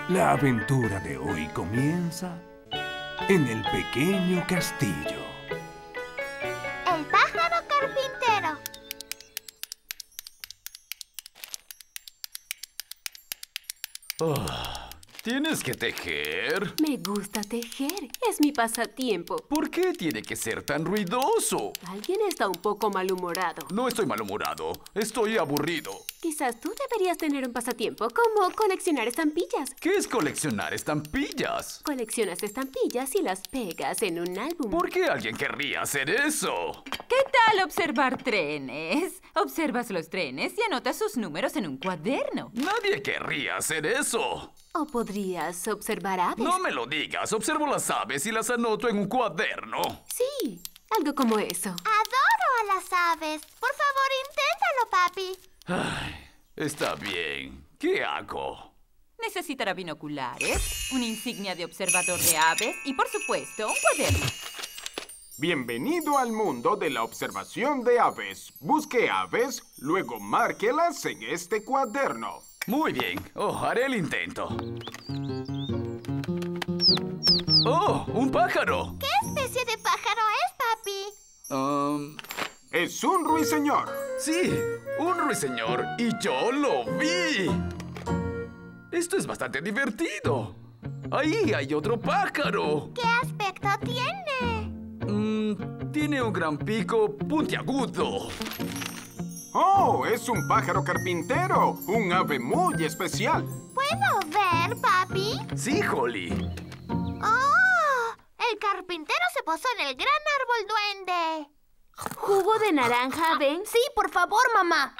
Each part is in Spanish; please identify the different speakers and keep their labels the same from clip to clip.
Speaker 1: La aventura de hoy comienza en el pequeño castillo.
Speaker 2: El pájaro carpintero.
Speaker 3: ¿Tienes que tejer?
Speaker 4: Me gusta tejer. Es mi pasatiempo.
Speaker 3: ¿Por qué tiene que ser tan ruidoso?
Speaker 4: Alguien está un poco malhumorado.
Speaker 3: No estoy malhumorado. Estoy aburrido.
Speaker 4: Quizás tú deberías tener un pasatiempo como coleccionar estampillas.
Speaker 3: ¿Qué es coleccionar estampillas?
Speaker 4: Coleccionas estampillas y las pegas en un álbum.
Speaker 3: ¿Por qué alguien querría hacer eso?
Speaker 5: ¿Qué tal observar trenes? Observas los trenes y anotas sus números en un cuaderno.
Speaker 3: Nadie querría hacer eso.
Speaker 4: O podrías observar aves.
Speaker 3: No me lo digas. Observo las aves y las anoto en un cuaderno.
Speaker 4: Sí, algo como eso.
Speaker 2: Adoro a las aves. Por favor, inténtalo, papi.
Speaker 3: Ay, está bien. ¿Qué hago?
Speaker 5: Necesitará binoculares, una insignia de observador de aves y, por supuesto, un cuaderno.
Speaker 6: Bienvenido al mundo de la observación de aves. Busque aves, luego márquelas en este cuaderno.
Speaker 3: Muy bien. Haré el intento. ¡Oh, un pájaro!
Speaker 2: ¿Qué especie de pájaro es, papi?
Speaker 6: Es un ruiseñor.
Speaker 3: Sí, un ruiseñor. Y yo lo vi. Esto es bastante divertido. Ahí hay otro pájaro.
Speaker 2: ¿Qué aspecto tiene?
Speaker 3: Tiene un gran pico puntiagudo.
Speaker 6: ¡Oh! Es un pájaro carpintero. Un ave muy especial.
Speaker 2: ¿Puedo ver, papi?
Speaker 3: Sí, Holly.
Speaker 2: ¡Oh! El carpintero se posó en el gran árbol duende.
Speaker 4: ¿Jugo de naranja, Ben?
Speaker 2: Sí, por favor, mamá.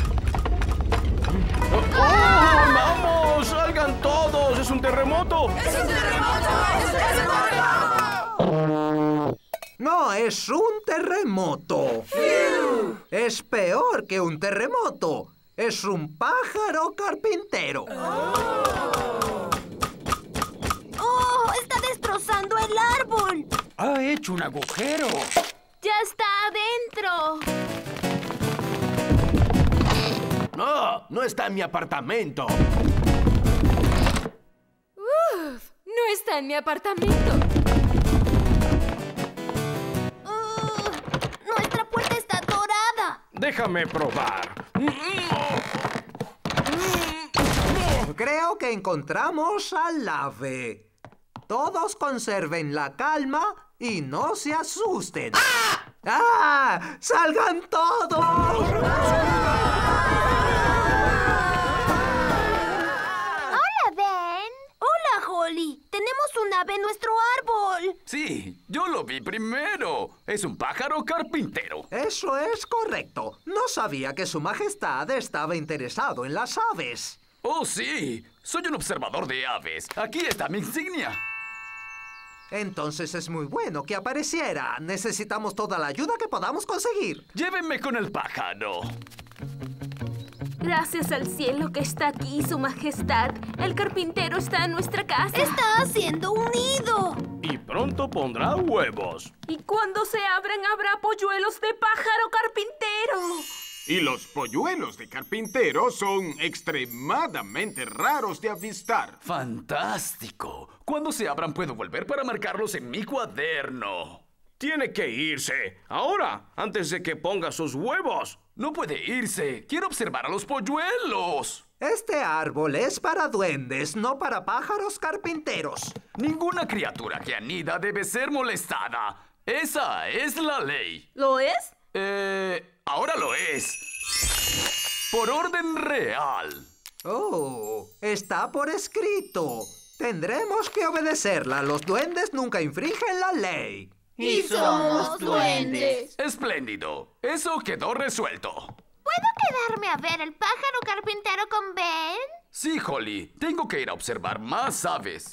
Speaker 7: ¡Vamos! ¡Salgan todos! ¡Es un terremoto!
Speaker 2: ¡Es un terremoto! ¡Es un terremoto!
Speaker 8: No es un terremoto. Es peor que un terremoto. Es un pájaro carpintero.
Speaker 2: ¡Oh! ¡Está destrozando el árbol!
Speaker 7: ¡Ha hecho un agujero!
Speaker 4: ¡Ya está adentro!
Speaker 7: ¡No! ¡No está en mi apartamento!
Speaker 4: ¡No está en mi apartamento!
Speaker 2: ¡Nuestra puerta está dorada!
Speaker 7: ¡Déjame probar!
Speaker 8: Creo que encontramos al ave. Todos conserven la calma y no se asusten. ¡Ah! ¡Salgan todos!
Speaker 2: ¡Hola, Ben! ¡Hola, Holly! ¡Tenemos un ave en nuestro árbol!
Speaker 3: Sí, yo lo vi primero. Es un pájaro carpintero.
Speaker 8: Eso es correcto. No sabía que su majestad estaba interesado en las aves.
Speaker 3: ¡Oh, sí! Soy un observador de aves. Aquí está mi insignia.
Speaker 8: Entonces es muy bueno que apareciera. Necesitamos toda la ayuda que podamos conseguir.
Speaker 3: Llévenme con el pájaro.
Speaker 4: Gracias al cielo que está aquí, su majestad. El carpintero está en nuestra casa.
Speaker 2: ¡Está haciendo un nido!
Speaker 7: Y pronto pondrá huevos.
Speaker 4: Y cuando se abran, habrá polluelos de pájaro carpintero.
Speaker 6: Y los polluelos de carpintero son extremadamente raros de avistar.
Speaker 3: ¡Fantástico! Cuando se abran puedo volver para marcarlos en mi cuaderno.
Speaker 7: Tiene que irse. Ahora, antes de que ponga sus huevos.
Speaker 3: No puede irse. Quiero observar a los polluelos.
Speaker 8: Este árbol es para duendes, no para pájaros carpinteros.
Speaker 3: Ninguna criatura que anida debe ser molestada. Esa es la ley.
Speaker 4: ¿Lo es?
Speaker 3: Ahora lo es. Por orden real.
Speaker 8: Oh, está por escrito. Tendremos que obedecerla. Los duendes nunca infringen la ley.
Speaker 2: ¡Y somos duendes!
Speaker 3: Espléndido. Eso quedó resuelto.
Speaker 2: ¿Puedo quedarme a ver el pájaro carpintero con Ben?
Speaker 3: Sí, Holly. Tengo que ir a observar más aves.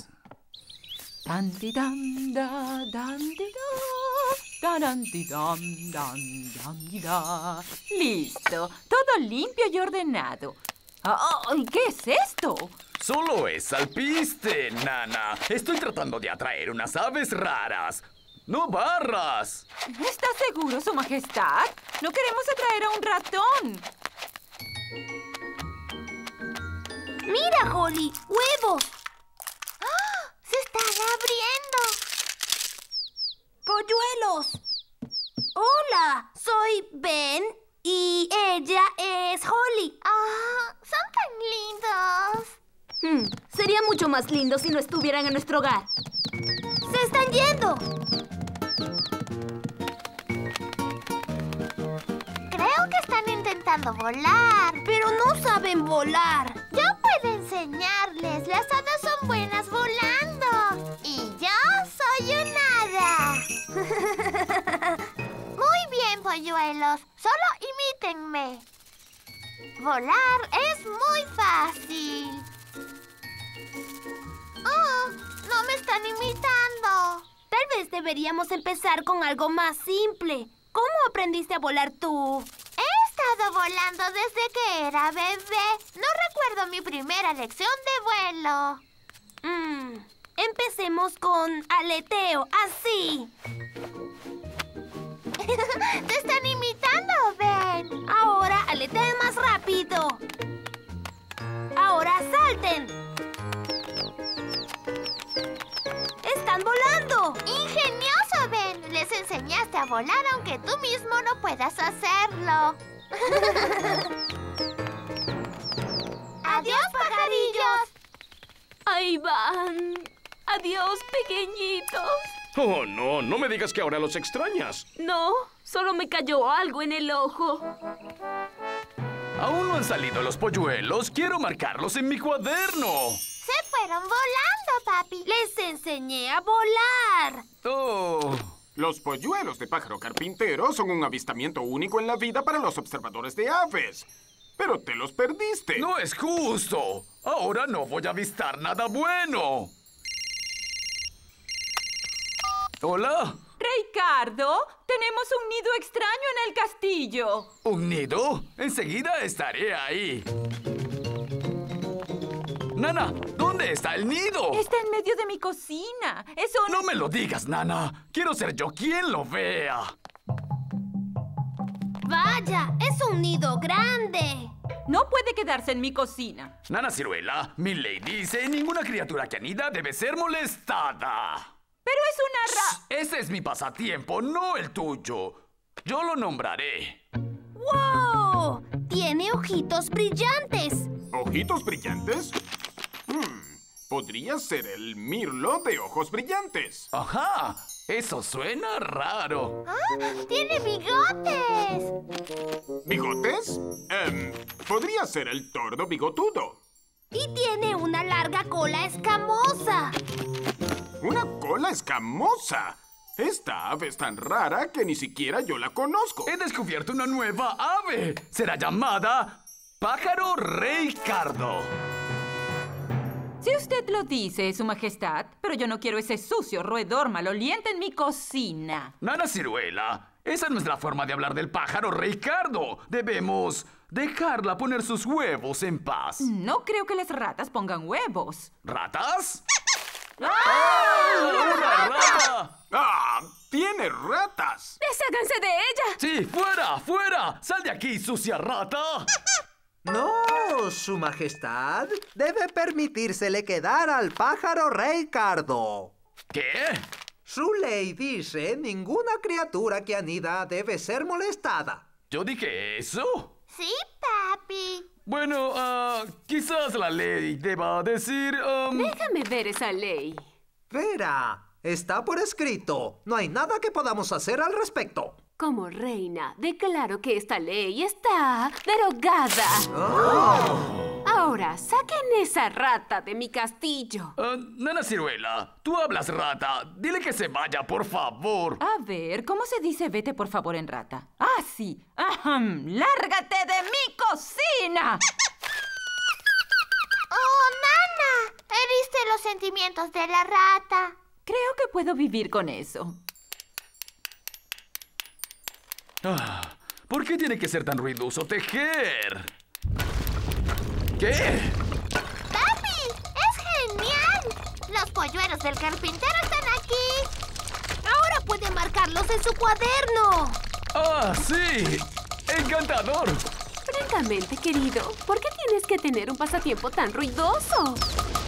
Speaker 5: Listo. Todo limpio y ordenado. ¡Ay! ¿Qué es esto?
Speaker 3: Solo es alpiste, nana. Estoy tratando de atraer unas aves raras. ¡No barras!
Speaker 5: ¿Está seguro, su majestad? No queremos atraer a un ratón.
Speaker 2: ¡Mira, Holly! ¡Huevos! polluelos. Hola, soy Ben y ella es Holly.
Speaker 9: ¡Ah! ¡Son tan lindos!
Speaker 4: Sería mucho más lindo si no estuvieran en nuestro hogar.
Speaker 2: ¡Se están yendo!
Speaker 9: Creo que están intentando volar.
Speaker 2: Pero no saben volar.
Speaker 9: Yo puedo enseñarles. Las hadas son buenas volando. Y yo soy un hada. Muy bien, polluelos. Solo imítenme. Volar es muy fácil. Oh, no me están imitando.
Speaker 2: Tal vez deberíamos empezar con algo más simple. ¿Cómo aprendiste a volar tú?
Speaker 9: He estado volando desde que era bebé. No recuerdo mi primera lección de vuelo.
Speaker 2: Empecemos con aleteo, así.
Speaker 9: ¡Te están imitando, Ben!
Speaker 2: Ahora aleteen más rápido. Ahora salten. ¡Están volando!
Speaker 9: ¡Ingenioso, Ben! Les enseñaste a volar aunque tú mismo no puedas hacerlo. ¡Adiós, pajarillos!
Speaker 4: Ahí van. Adiós, pequeñitos.
Speaker 7: Oh, no, no me digas que ahora los extrañas.
Speaker 4: No, solo me cayó algo en el ojo.
Speaker 3: Aún no han salido los polluelos. Quiero marcarlos en mi cuaderno.
Speaker 9: ¡Se fueron volando, papi!
Speaker 2: Les enseñé a volar.
Speaker 3: Oh.
Speaker 6: Los polluelos de pájaro carpintero son un avistamiento único en la vida para los observadores de aves. Pero te los perdiste.
Speaker 3: No es justo. Ahora no voy a avistar nada bueno. ¿Hola?
Speaker 5: Ricardo, tenemos un nido extraño en el castillo.
Speaker 3: ¿Un nido? Enseguida estaré ahí. Nana, ¿dónde está el nido?
Speaker 5: Está en medio de mi cocina. Es un...
Speaker 3: No me lo digas, Nana. Quiero ser yo quien lo vea.
Speaker 2: Vaya, es un nido grande.
Speaker 5: No puede quedarse en mi cocina.
Speaker 3: Nana Ciruela, mi ley dice, ninguna criatura que anida debe ser molestada.
Speaker 5: Pero es una
Speaker 3: Ese es mi pasatiempo, no el tuyo. Yo lo nombraré.
Speaker 2: ¡Wow! Tiene ojitos brillantes.
Speaker 6: ¿Ojitos brillantes? Podría ser el mirlo de ojos brillantes.
Speaker 3: Ajá, eso suena raro.
Speaker 9: ¡Ah! ¡Tiene bigotes!
Speaker 6: ¿Bigotes? Podría ser el tordo bigotudo.
Speaker 2: Y tiene una larga cola escamosa.
Speaker 6: ¡Una cola escamosa! Esta ave es tan rara que ni siquiera yo la conozco.
Speaker 3: He descubierto una nueva ave. Será llamada pájaro Ricardo.
Speaker 5: Si usted lo dice, Su Majestad, pero yo no quiero ese sucio roedor maloliente en mi cocina.
Speaker 3: Nana Ciruela, esa no es la forma de hablar del pájaro Ricardo. Debemos dejarla poner sus huevos en paz.
Speaker 5: No creo que las ratas pongan huevos.
Speaker 3: ¿Ratas?
Speaker 5: ¡Ah!
Speaker 3: ¡Una rata!
Speaker 6: ¡Ah! ¡Tiene ratas!
Speaker 4: ¡Desháganse de ella!
Speaker 3: ¡Sí, fuera, fuera! ¡Sal de aquí, sucia rata!
Speaker 8: No, Su Majestad. Debe permitírsele quedar al pájaro Ricardo.
Speaker 3: ¿Qué?
Speaker 8: Su ley dice ninguna criatura que anida debe ser molestada.
Speaker 3: ¿Yo dije eso?
Speaker 9: Sí, papi.
Speaker 3: Bueno, quizás la ley deba decir...
Speaker 4: Déjame ver esa ley.
Speaker 8: Vera, está por escrito. No hay nada que podamos hacer al respecto.
Speaker 4: Como reina, declaro que esta ley está derogada. Ahora, saquen esa rata de mi castillo.
Speaker 3: Nana Ciruela, tú hablas rata. Dile que se vaya, por favor.
Speaker 5: A ver, ¿cómo se dice vete por favor en rata? ¡Ah, sí! ¡Ahem! ¡Lárgate de mi cocina!
Speaker 9: ¡Oh, Nana! Heriste los sentimientos de la rata.
Speaker 5: Creo que puedo vivir con eso.
Speaker 3: ¿Por qué tiene que ser tan ruidoso tejer? ¿Qué?
Speaker 9: ¡Papi! ¡Es genial! Los polluelos del carpintero están aquí.
Speaker 2: Ahora puede marcarlos en su cuaderno.
Speaker 3: ¡Ah, sí! ¡Encantador!
Speaker 4: Francamente, querido, ¿por qué tienes que tener un pasatiempo tan ruidoso?